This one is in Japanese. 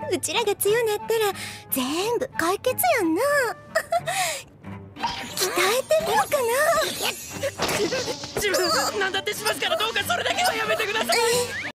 うちらが強なったら全部解決やんな。鍛えてみようかな。 自分何だってしますから、どうかそれだけはやめてください。